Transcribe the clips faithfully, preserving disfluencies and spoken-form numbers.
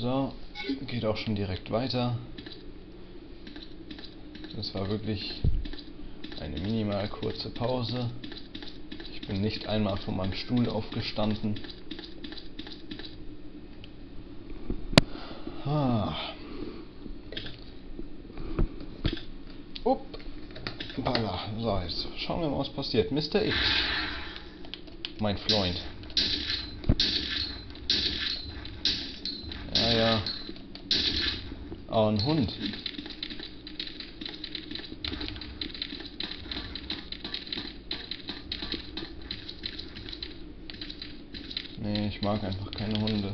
So, geht auch schon direkt weiter. Das war wirklich eine minimal kurze Pause. Ich bin nicht einmal von meinem Stuhl aufgestanden. Ah. Upp. Balla. So, jetzt schauen wir mal, was passiert. Mister X. Mein Freund. Ja, ja. Oh, ein Hund. Nee, ich mag einfach keine Hunde.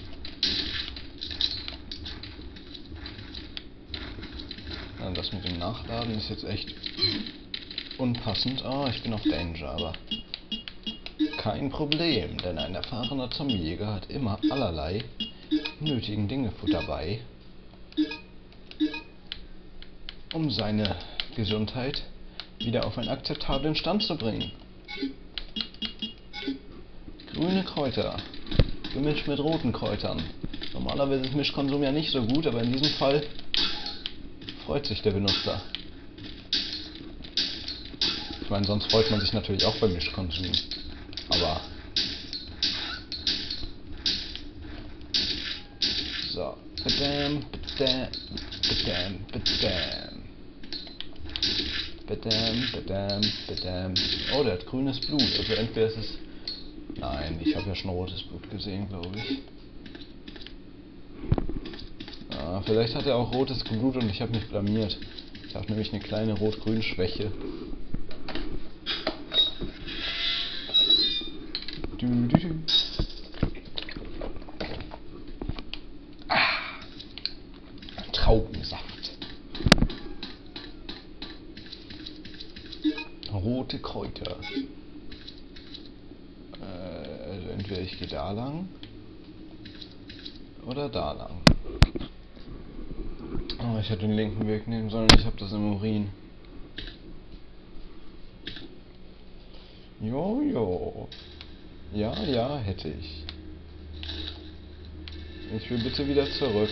Ja, das mit dem Nachladen ist jetzt echt unpassend. Ah, oh, ich bin auf Danger, aber kein Problem, denn ein erfahrener Zombiejäger hat immer allerlei nötigen Dinge dabei, um seine Gesundheit wieder auf einen akzeptablen Stand zu bringen. Grüne Kräuter, gemischt mit roten Kräutern. Normalerweise ist Mischkonsum ja nicht so gut, aber in diesem Fall freut sich der Benutzer. Ich meine, sonst freut man sich natürlich auch beim Mischkonsum. Aber so, badam, badam, badam, badam, badam, badam, badam. Oh, der hat grünes Blut. Also entweder ist es... Nein, ich habe ja schon rotes Blut gesehen, glaube ich. Ah, vielleicht hat er auch rotes Blut und ich habe mich blamiert. Ich habe nämlich eine kleine Rot-Grün-Schwäche. Du, du, du. Ah, Traubensaft. Rote Kräuter. Äh, also entweder ich gehe da lang oder da lang. Oh, ich hätte den linken Weg nehmen sollen, ich habe das im Urin. Jo, jo. Ja, ja, hätte ich. Ich will bitte wieder zurück.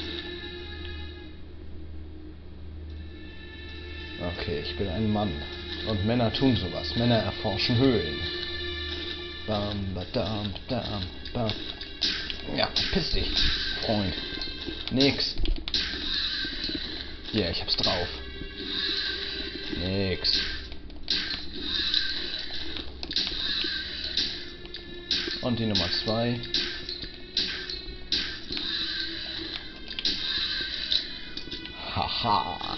Okay, ich bin ein Mann. Und Männer tun sowas. Männer erforschen Höhlen. Bam, badam, badam, bam. Ja, piss dich, Freund. Nix. Hier, ich hab's drauf. Nix. Und die Nummer zwei. Haha.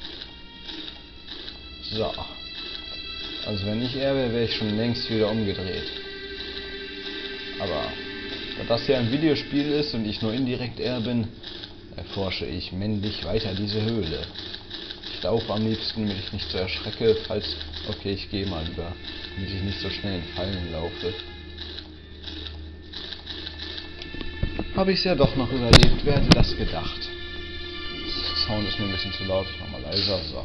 So. Also wenn ich er wäre, wäre ich schon längst wieder umgedreht. Aber da das hier ein Videospiel ist und ich nur indirekt er bin, erforsche ich männlich weiter diese Höhle. Ich laufe am liebsten, damit ich nicht so erschrecke, falls... Okay, ich gehe mal lieber, damit ich nicht so schnell in Fallen laufe. Habe ich es ja doch noch überlebt, wer hätte das gedacht? Der Sound ist mir ein bisschen zu laut, ich mach mal leiser, so.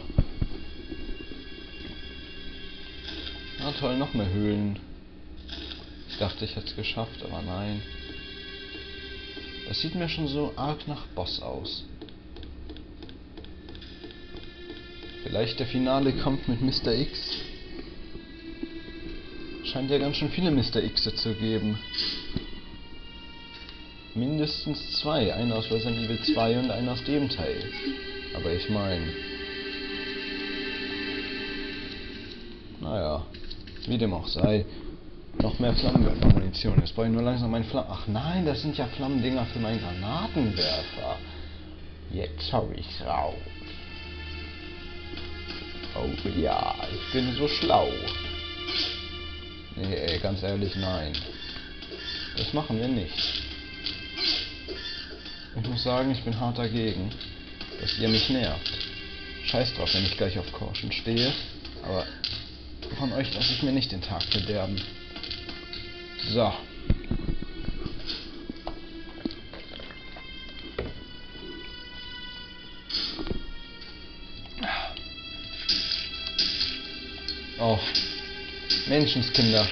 Ah toll, noch mehr Höhlen. Ich dachte, ich hätte es geschafft, aber nein. Das sieht mir schon so arg nach Boss aus. Vielleicht der finale Kampf mit Mister X. Scheint ja ganz schön viele Mister Xe zu geben. Mindestens zwei. Einen aus Resident Evil zwei und einen aus dem Teil. Aber ich meine... Naja, wie dem auch sei. Noch mehr Flammenwerfer-Munition. Jetzt brauche ich nur langsam meinen Flammen... Ach nein, das sind ja Flammendinger für meinen Granatenwerfer. Jetzt hab ich's raus. Oh ja, ich bin so schlau. Nee, ey, ganz ehrlich, nein. Das machen wir nicht. Ich muss sagen, ich bin hart dagegen, dass ihr mich nervt. Scheiß drauf, wenn ich gleich auf Caution stehe, aber von euch lasse ich mir nicht den Tag verderben. So. Oh. Menschenskinder.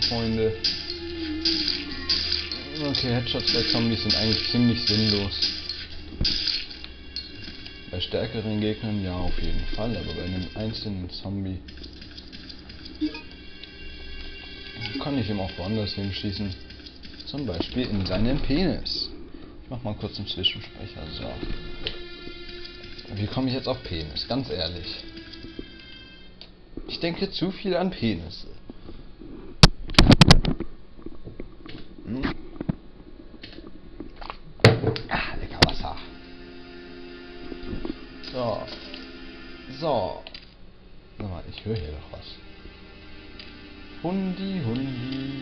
Freunde. Okay, Headshots bei Zombies sind eigentlich ziemlich sinnlos. Bei stärkeren Gegnern ja auf jeden Fall, aber bei einem einzelnen Zombie kann ich ihm auch woanders hinschießen. Zum Beispiel in seinen Penis. Ich mach mal kurz einen Zwischensprecher. So. Wie komme ich jetzt auf Penis? Ganz ehrlich. Ich denke zu viel an Penisse. Hm? Ah, lecker Wasser. So. So. Sag mal, ich höre hier doch was. Hundi, Hundi.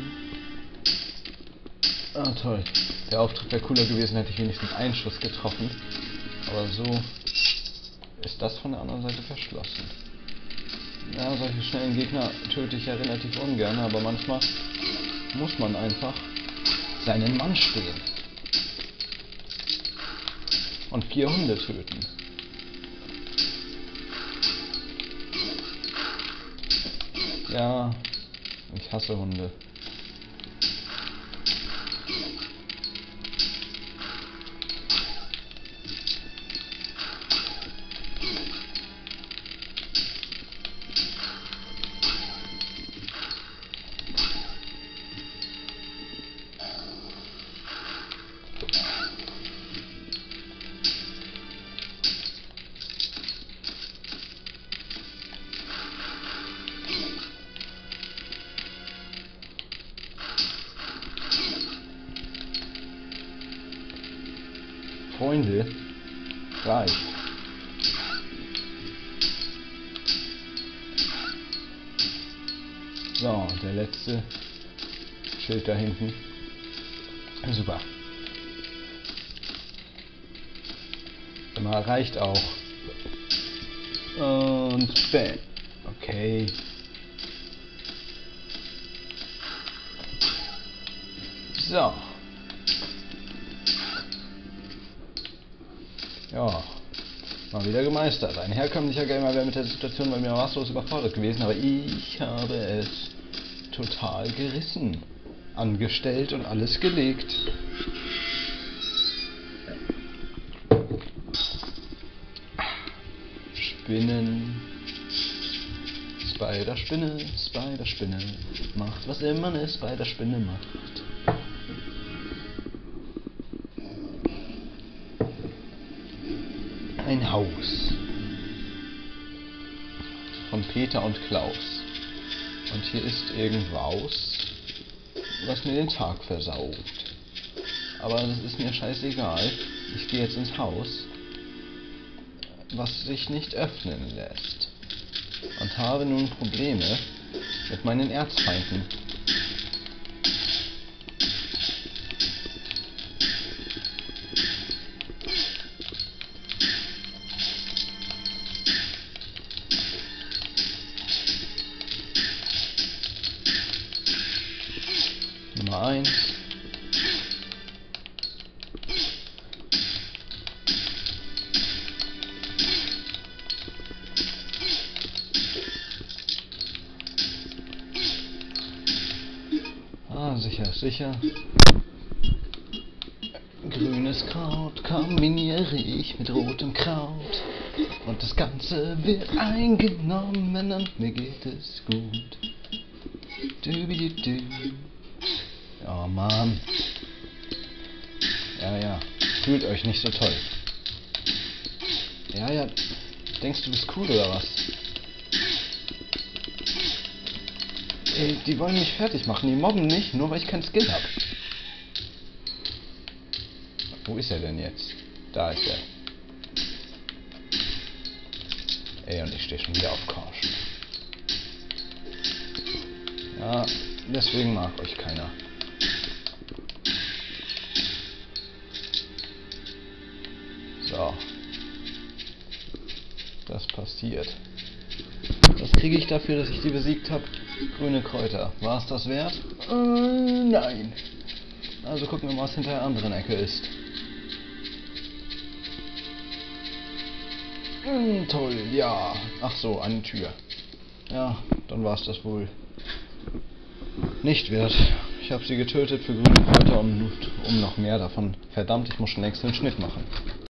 Ah, toll. Der Auftritt wäre cooler gewesen, hätte ich wenigstens einen Schuss getroffen. Aber so ist das von der anderen Seite verschlossen. Ja, solche schnellen Gegner töte ich ja relativ ungern, aber manchmal muss man einfach seinen Mann stehen. Und vier Hunde töten. Ja, ich hasse Hunde. Freunde, reicht. So, der letzte Schild da hinten. Super. Immer reicht auch. Und bam. Okay. So. Ja, mal wieder gemeistert. Ein herkömmlicher Gamer wäre mit der Situation bei mir maßlos überfordert gewesen, aber ich habe es total gerissen. Angestellt und alles gelegt. Spinnen. Spider-Spinne, Spider-Spinne. Macht was immer eine Spider-Spinne macht. Ein Haus von Peter und Klaus. Und hier ist irgendwas, was mir den Tag versaut. Aber das ist mir scheißegal. Ich gehe jetzt ins Haus, was sich nicht öffnen lässt. Und habe nun Probleme mit meinen Erzfeinden. Nummer eins. Ah, sicher, sicher. Grünes Kraut kombiniere ich mit rotem Kraut. Und das Ganze wird eingenommen und mir geht es gut. Du-bi-du-du. Oh Mann. Ja, ja. Fühlt euch nicht so toll. Ja, ja. Denkst du, bist cool oder was? Ey, die wollen mich fertig machen. Die mobben mich, nur weil ich keinen Skill habe. Wo ist er denn jetzt? Da ist er. Ey, und ich stehe schon wieder auf Caution. Ja, deswegen mag euch keiner. So. Das passiert. Was kriege ich dafür, dass ich die besiegt habe? Grüne Kräuter. War es das wert? Äh, nein. Also gucken wir mal, was hinter der anderen Ecke ist. Hm, toll, ja. Ach so, eine Tür. Ja, dann war es das wohl. nicht wert. Ich habe sie getötet für grüne Kräuter und um noch mehr davon. Verdammt, ich muss schon längst den Schnitt machen.